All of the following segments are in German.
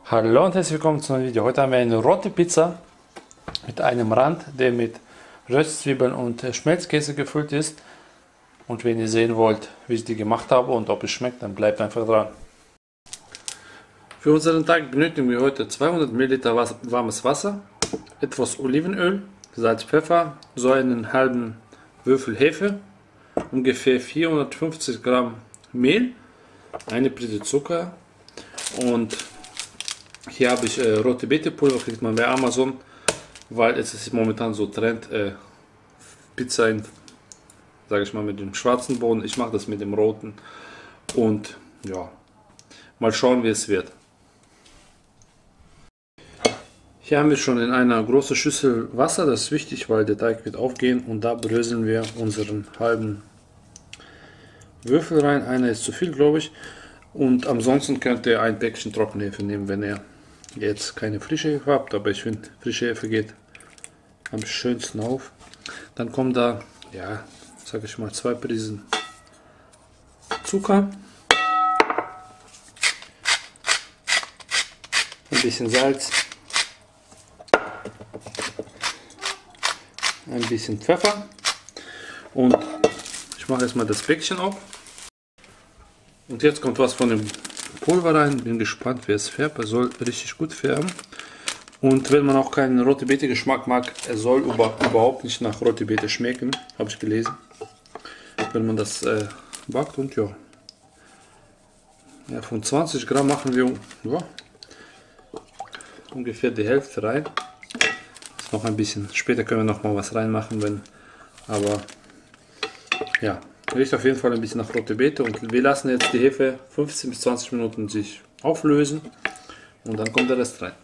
Hallo und herzlich willkommen zu einem Video. Heute haben wir eine rote Pizza mit einem Rand, der mit Röstzwiebeln und Schmelzkäse gefüllt ist. Und wenn ihr sehen wollt, wie ich die gemacht habe und ob es schmeckt, dann bleibt einfach dran. Für unseren Teig benötigen wir heute 200 ml warmes Wasser, etwas Olivenöl, Salz, Pfeffer, so einen halben Würfel Hefe, ungefähr 450 Gramm Mehl, eine Prise Zucker und hier habe ich rote Beete-Pulver, kriegt man bei Amazon, weil es ist momentan so Trend, Pizza in, sage ich mal, mit dem schwarzen Boden. Ich mache das mit dem roten und ja, mal schauen, wie es wird. Hier haben wir schon in einer großen Schüssel Wasser, das ist wichtig, weil der Teig wird aufgehen, und da bröseln wir unseren halben Würfel rein. Einer ist zu viel, glaube ich. Und ansonsten könnt ihr ein Päckchen Trockenhefe nehmen, wenn ihr jetzt keine frische Hefe habt, aber ich finde, frische Hefe geht am schönsten auf. Dann kommen da, ja, sage ich mal, 2 Prisen Zucker, ein bisschen Salz, ein bisschen Pfeffer, und ich mache erstmal das Päckchen auf. Und jetzt kommt was von dem Pulver rein. Bin gespannt, wie es färbt. Er soll richtig gut färben. Und wenn man auch keinen rote Beete Geschmack mag, er soll überhaupt nicht nach rote Beete schmecken, habe ich gelesen, wenn man das backt. Und ja, von 20 Gramm machen wir ungefähr die Hälfte rein. Ist noch ein bisschen. Später können wir noch mal was reinmachen, wenn. Aber ja. Riecht auf jeden Fall ein bisschen nach rote Beete, und wir lassen jetzt die Hefe 15 bis 20 Minuten sich auflösen und dann kommt der Rest rein.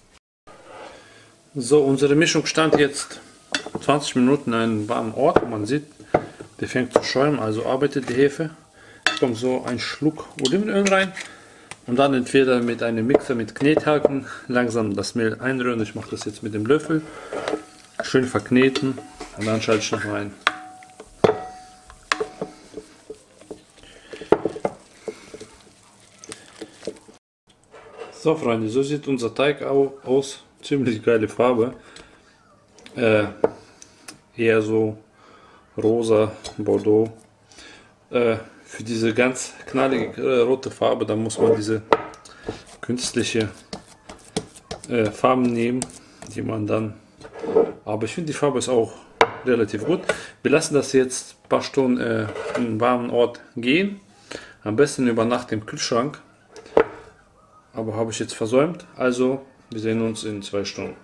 So, unsere Mischung stand jetzt 20 Minuten an einem warmen Ort. Man sieht, die fängt zu schäumen, also arbeitet die Hefe. Es kommt so ein Schluck Olivenöl rein und dann entweder mit einem Mixer mit Knethaken langsam das Mehl einrühren. Ich mache das jetzt mit dem Löffel, schön verkneten, und dann schalte ich noch rein. So Freunde, so sieht unser Teig aus. Ziemlich geile Farbe. Eher so rosa, Bordeaux. Für diese ganz knallige rote Farbe, da muss man diese künstliche Farben nehmen, die man dann. Aber ich finde, die Farbe ist auch relativ gut. Wir lassen das jetzt ein paar Stunden in einen warmen Ort gehen. Am besten über Nacht im Kühlschrank. Aber habe ich jetzt versäumt, also wir sehen uns in 2 Stunden.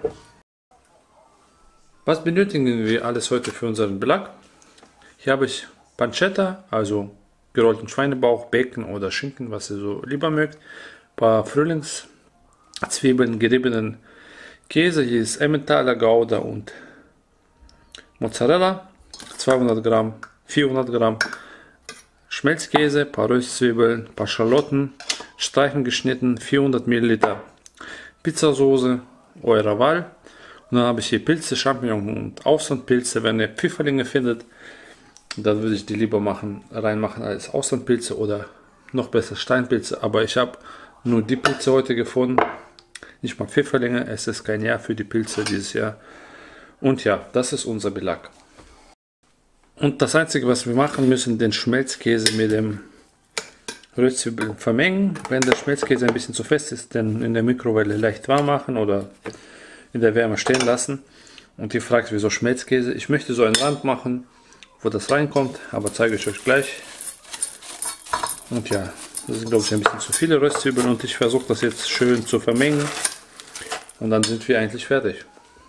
Was benötigen wir alles heute für unseren Belag? Hier habe ich Pancetta, also gerollten Schweinebauch, Bacon oder Schinken, was ihr so lieber mögt. Ein paar Frühlingszwiebeln, geriebenen Käse, hier ist Emmentaler, Gouda und Mozzarella, 200 Gramm, 400 Gramm Schmelzkäse, ein paar Röstzwiebeln, ein paar Schalotten, Streifen geschnitten, 400 ml Pizzasauce eurer Wahl. Und dann habe ich hier Pilze, Champignons und Auslandpilze. Wenn ihr Pfifferlinge findet, dann würde ich die lieber reinmachen als Auslandpilze oder noch besser Steinpilze. Aber ich habe nur die Pilze heute gefunden, nicht mal Pfifferlinge. Es ist kein Jahr für die Pilze dieses Jahr. Und ja, das ist unser Belag. Und das Einzige, was wir machen müssen, den Schmelzkäse mit dem Röstzwiebeln vermengen. Wenn der Schmelzkäse ein bisschen zu fest ist, dann in der Mikrowelle leicht warm machen oder in der Wärme stehen lassen. Und ihr fragt, wieso Schmelzkäse? Ich möchte so einen Rand machen, wo das reinkommt, aber zeige ich euch gleich. Und ja, das sind, glaube ich, ein bisschen zu viele Röstzwiebeln, und ich versuche das jetzt schön zu vermengen. Und dann sind wir eigentlich fertig.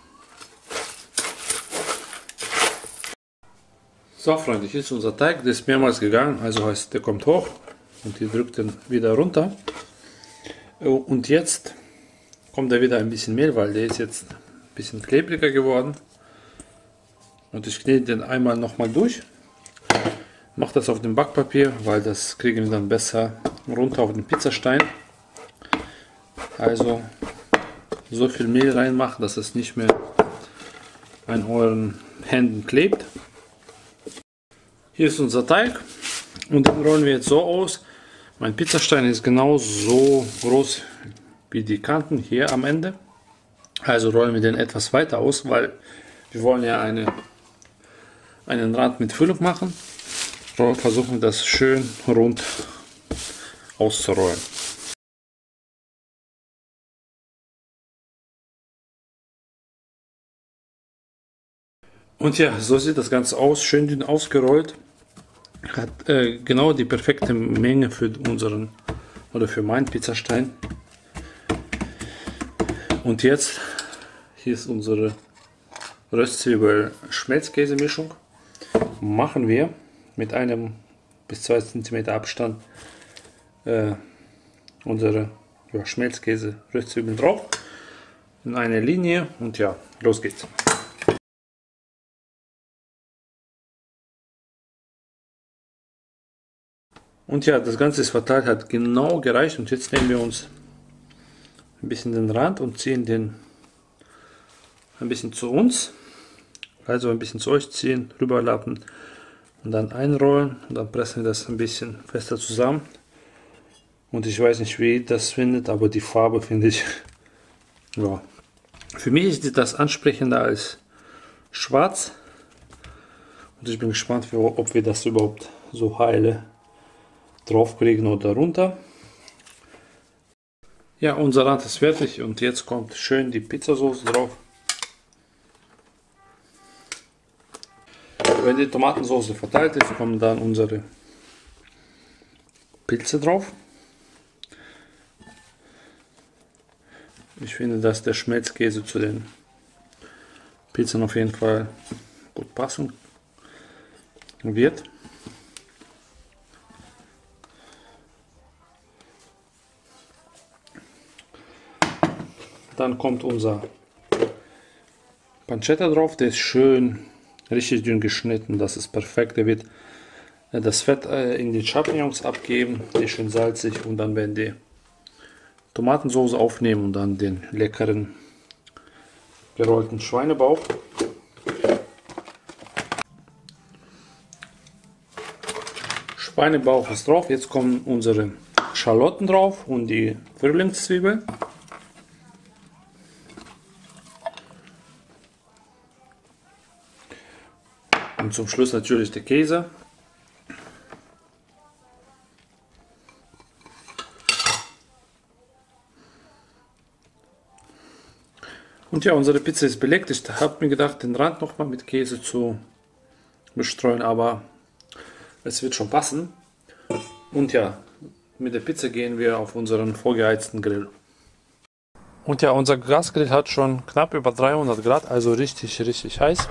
So Freunde, hier ist unser Teig, der ist mehrmals gegangen, also heißt, der kommt hoch. Und ihr drückt den wieder runter. Und jetzt kommt da wieder ein bisschen Mehl, weil der ist jetzt ein bisschen klebriger geworden. Und ich knete den einmal nochmal durch. Mache das auf dem Backpapier, weil das kriegen wir dann besser runter auf den Pizzastein. Also so viel Mehl reinmachen, dass es nicht mehr an euren Händen klebt. Hier ist unser Teig, und den rollen wir jetzt so aus. Mein Pizzastein ist genau so groß wie die Kanten hier am Ende. Also rollen wir den etwas weiter aus, weil wir wollen ja einen Rand mit Füllung machen. Versuchen wir das schön rund auszurollen. Und ja, so sieht das Ganze aus, schön dünn ausgerollt. Hat genau die perfekte Menge für unseren oder für meinen Pizzastein. Und jetzt, hier ist unsere Röstzwiebel-Schmelzkäse-Mischung. Machen wir mit 1 bis 2 cm Abstand unsere Schmelzkäse-Röstzwiebeln drauf. In eine Linie und ja, los geht's. Und ja, das Ganze ist verteilt, hat genau gereicht. Und jetzt nehmen wir uns ein bisschen den Rand und ziehen den ein bisschen zu uns. Also ein bisschen zu euch ziehen, rüberlappen und dann einrollen. Und dann pressen wir das ein bisschen fester zusammen. Und ich weiß nicht, wie ihr das findet, aber die Farbe finde ich, ja, für mich ist das ansprechender als schwarz. Und ich bin gespannt, ob wir das überhaupt so heile drauf kriegen oder runter. Ja, unser Rand ist fertig und jetzt kommt schön die Pizzasauce drauf. Wenn die Tomatensauce verteilt ist, kommen dann unsere Pilze drauf. Ich finde, dass der Schmelzkäse zu den Pizzen auf jeden Fall gut passen wird. Dann kommt unser Pancetta drauf, der ist schön richtig dünn geschnitten, das ist perfekt. Der wird das Fett in die Champignons abgeben, die ist schön salzig, und dann werden die Tomatensauce aufnehmen und dann den leckeren gerollten Schweinebauch. Schweinebauch ist drauf, jetzt kommen unsere Schalotten drauf und die Frühlingszwiebeln. Und zum Schluss natürlich der Käse. Und ja, unsere Pizza ist belegt. Ich habe mir gedacht, den Rand noch mal mit Käse zu bestreuen, aber es wird schon passen. Und ja, mit der Pizza gehen wir auf unseren vorgeheizten Grill. Und ja, unser Gasgrill hat schon knapp über 300 Grad, also richtig heiß.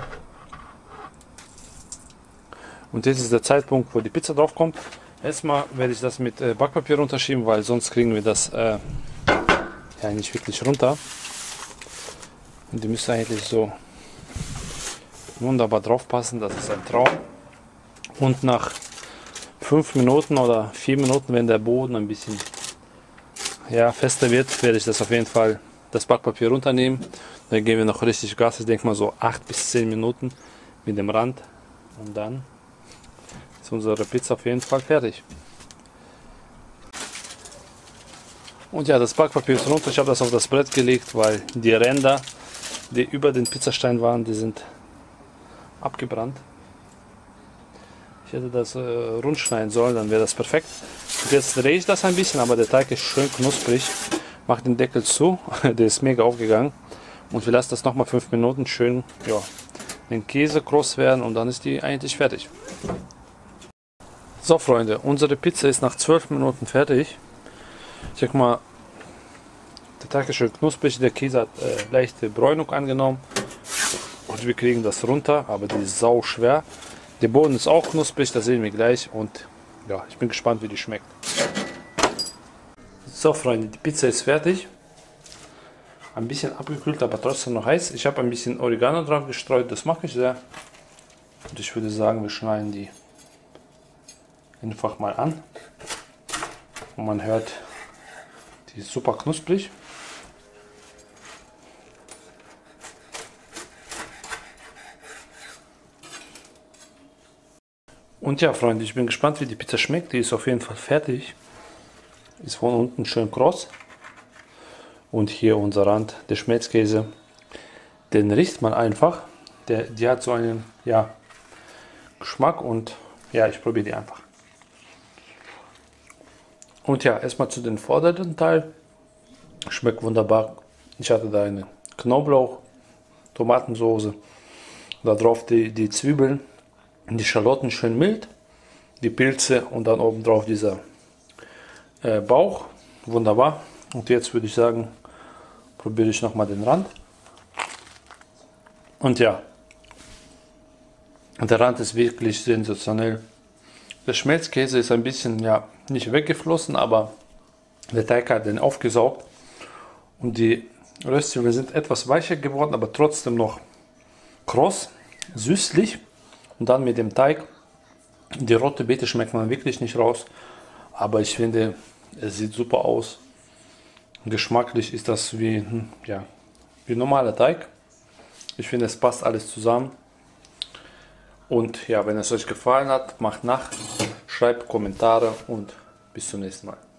Und jetzt ist der Zeitpunkt, wo die Pizza drauf kommt. Erstmal werde ich das mit Backpapier runterschieben, weil sonst kriegen wir das ja nicht wirklich runter. Und die müsste eigentlich so wunderbar drauf passen, das ist ein Traum. Und nach 5 Minuten oder 4 Minuten, wenn der Boden ein bisschen fester wird, werde ich das auf jeden Fall das Backpapier runternehmen. Dann geben wir noch richtig Gas, ich denke mal so 8 bis 10 Minuten mit dem Rand. Und dann ist unsere Pizza auf jeden Fall fertig. Und ja, das Backpapier ist runter. Ich habe das auf das Brett gelegt, weil die Ränder, die über den Pizzastein waren, die sind abgebrannt. Ich hätte das rund schneiden sollen, dann wäre das perfekt. Und jetzt drehe ich das ein bisschen, aber der Teig ist schön knusprig. Mache den Deckel zu, der ist mega aufgegangen. Und wir lassen das nochmal 5 Minuten schön den Käse kross werden und dann ist die eigentlich fertig. So Freunde, unsere Pizza ist nach 12 Minuten fertig. Ich sag mal, der Teig ist schön knusprig, der Käse hat leichte Bräunung angenommen. Und wir kriegen das runter, aber die ist sau schwer. Der Boden ist auch knusprig, das sehen wir gleich. Und ja, ich bin gespannt, wie die schmeckt. So Freunde, die Pizza ist fertig. Ein bisschen abgekühlt, aber trotzdem noch heiß. Ich habe ein bisschen Oregano drauf gestreut, das mache ich sehr. Und ich würde sagen, wir schneiden die einfach mal an. Und man hört, die ist super knusprig. Und ja Freunde, ich bin gespannt, wie die Pizza schmeckt. Die ist auf jeden Fall fertig. Ist von unten schön kross. Und hier unser Rand, der Schmelzkäse. Den riecht man einfach. Die hat so einen, ja, Geschmack und ja, ich probiere die einfach. Und ja, erstmal zu den vorderen Teil. Schmeckt wunderbar. Ich hatte da eine Knoblauch, Tomatensoße, da drauf die Zwiebeln, die Schalotten schön mild, die Pilze und dann oben drauf dieser Bauch. Wunderbar. Und jetzt würde ich sagen, probiere ich nochmal den Rand. Und ja, der Rand ist wirklich sensationell. Der Schmelzkäse ist ein bisschen, ja, nicht weggeflossen, aber der Teig hat den aufgesaugt. Und die Röstzwiebeln sind etwas weicher geworden, aber trotzdem noch kross, süßlich. Und dann mit dem Teig, die rote Beete schmeckt man wirklich nicht raus. Aber ich finde, es sieht super aus. Geschmacklich ist das wie, ja, wie normaler Teig. Ich finde, es passt alles zusammen. Und ja, wenn es euch gefallen hat, macht nach, schreibt Kommentare und bis zum nächsten Mal.